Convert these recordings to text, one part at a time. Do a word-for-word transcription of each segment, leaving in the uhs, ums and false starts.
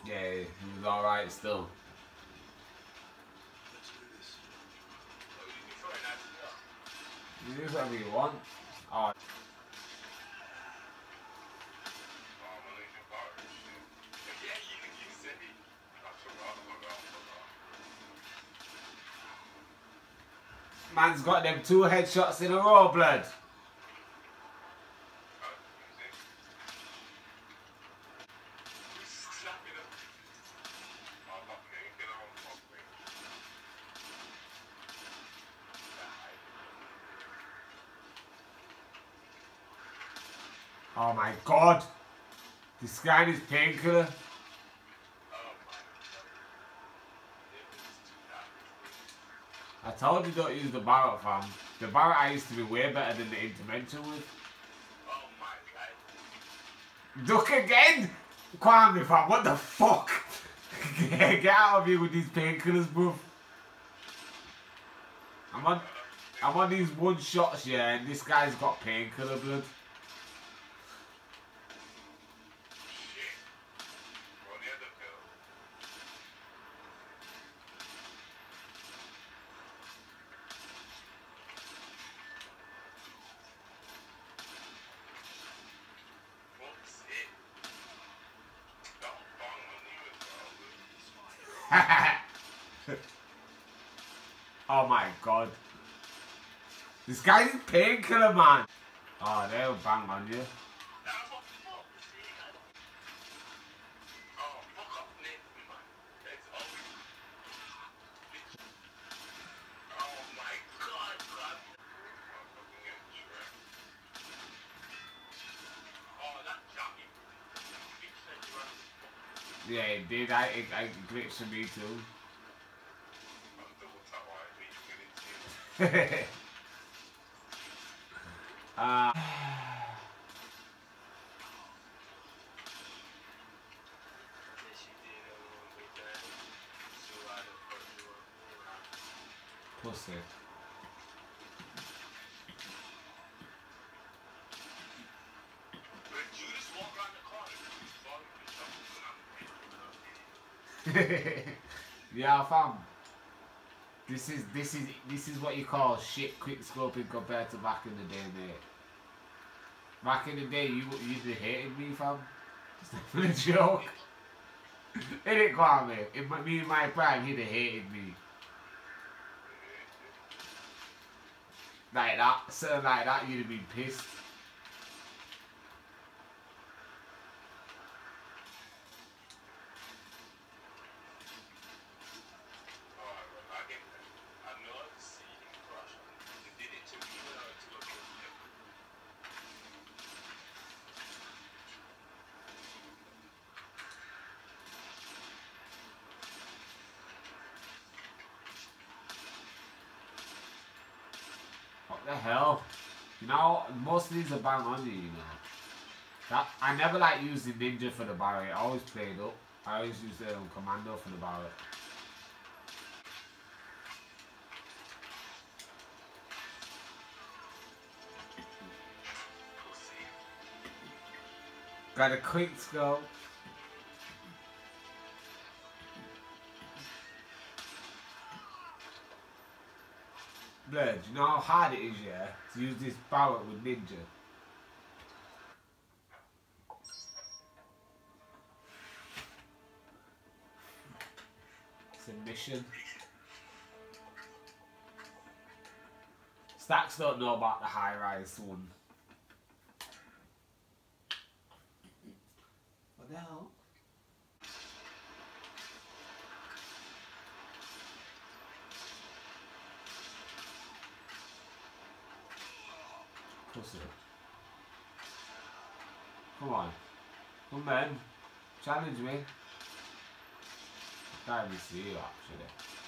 Yeah, he was alright still. You do whatever you want. Oh. Man's got them two headshots in a row, blood. Oh my god. This guy is painkiller. I told you don't use the Barrett, fam. The Barrett I used to be way better than the Intervention with. Duck again! Kwame, fam, what the fuck? Get out of here with these painkillers, bro. I'm on, I'm on these one shots, yeah, and this guy's got painkiller blood. Oh my god. This guy's a painkiller, man. Oh, they'll bang on you. Yeah, it did. I, it, I glitched for me too. uh, Pussy. Yeah, fam. This is this is this is what you call shit quick scoping compared to back in the day, mate. Back in the day, you you hated me, fam. It's not a joke. Ain't it, Kwame? In my, me in my prime, he'd have hated me. Like that, something like that, you'd have been pissed. What the hell? You know, most of these are bang on you, you know. That I never like using ninja for the Barret. I always played up. I always use the um, commando for the Barret. Got a quick scope. Blood, you know how hard it is, yeah, to use this Barret with ninja. It's a mission. Stacks don't know about the high-rise one. What the hell? Pussy. Come on. Come on. Challenge me. I can't even see you, actually.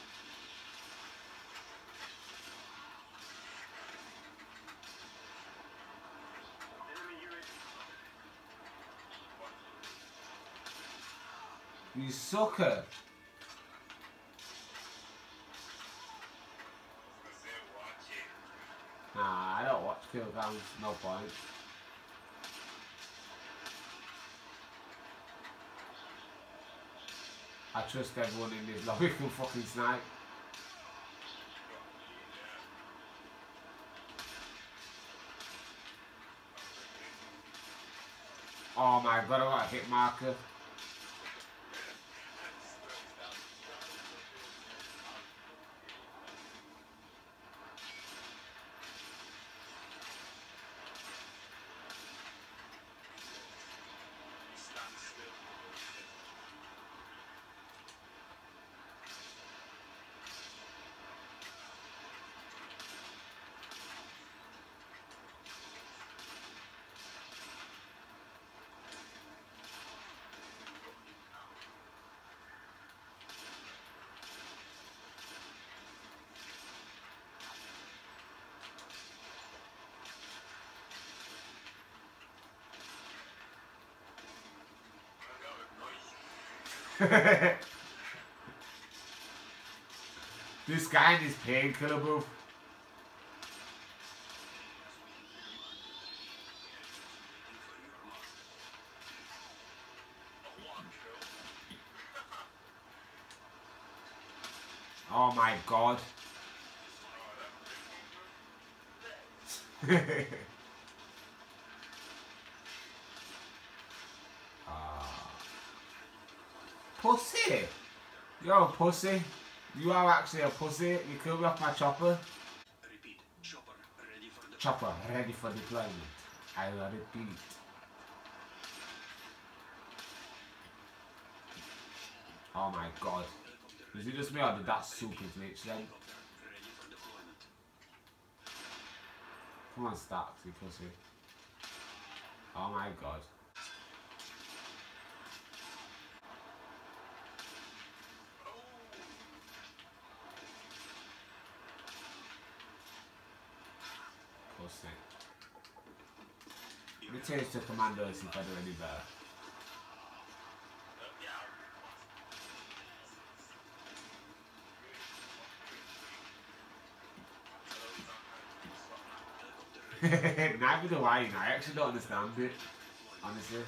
You sucker. Nah, I don't watch kill cams, no point. I trust everyone in this lobby can fucking snipe. Oh my god, I got a hit marker. This guy in his painkiller booth. Oh my god. Ah. Pussy! You're a pussy. You are actually a pussy. You killed me off my chopper. Repeat. Chopper ready for deployment. Chopper ready for deployment. I will repeat. Oh my god. Is it just me or did that super glitch then? Ready for deployment. Come on, Stacks, you pussy. Oh my god. Pussy. Let me change to Commando and see if I do any better. Neither do I, you know. I actually don't understand it, honestly.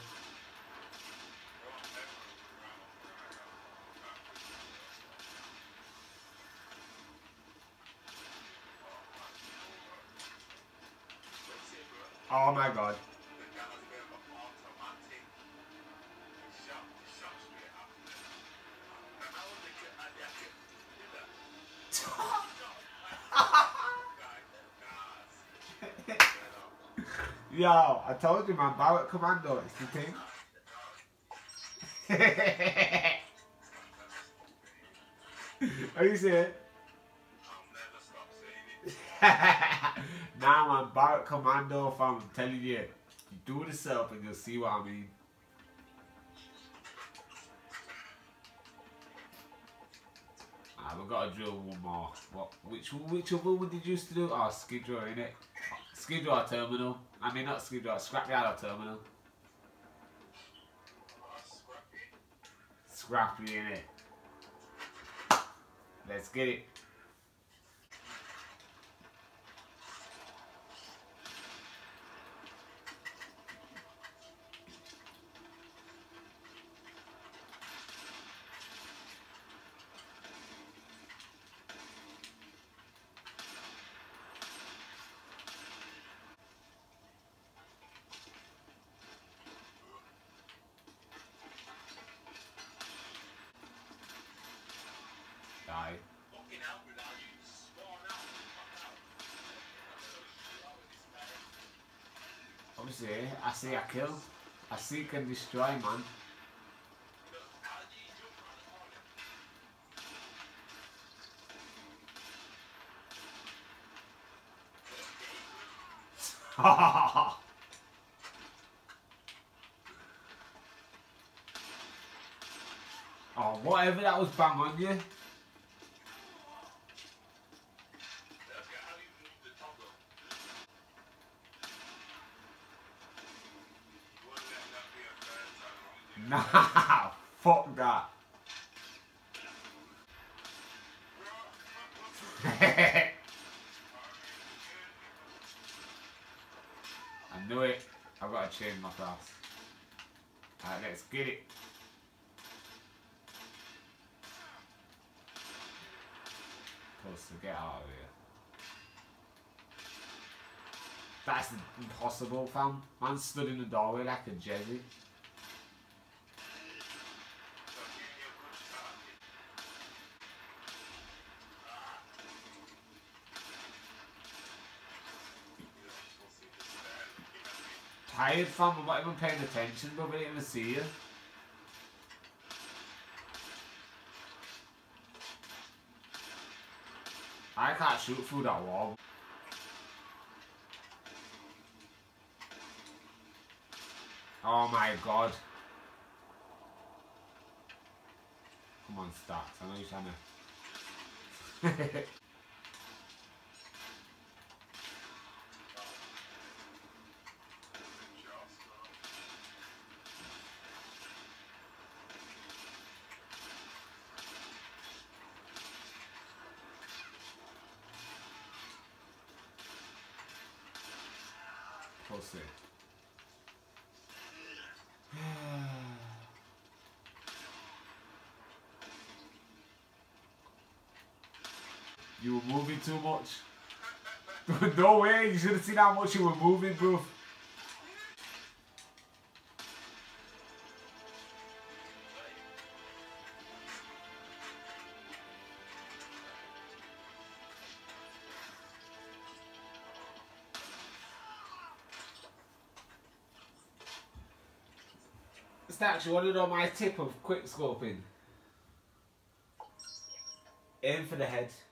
Oh my god. Yo, I told you, man, Barrett Commando, it's the thing. What you saying? Nah, man, Barrett Commando, fam, I'm telling you, you do it yourself and you'll see what I mean. Ah, we've got to drill one more. What? Which which other one did you used to do? Oh, skid row, innit? Skid row or terminal. I mean, not skid row, scrapyard or terminal. Scrappy, innit? Let's get it. Die. Obviously, I see a kill. I seek and destroy, man. Oh, whatever, that was bang on you. Nah, fuck that. I knew it. I've got to change my class. Alright, let's get it. Pussy, get out of here. That's impossible, fam. Man stood in the doorway like a jezzy. Tired, fam. I'm not even paying attention, but I didn't even see you. I can't shoot through that wall. Oh my god. Come on, Stacks. I know you're trying to... Pussy. You were moving too much. No way, you should have seen how much you were moving, bro. Stacks, you want to know my tip of quick scoping? Aim for the head.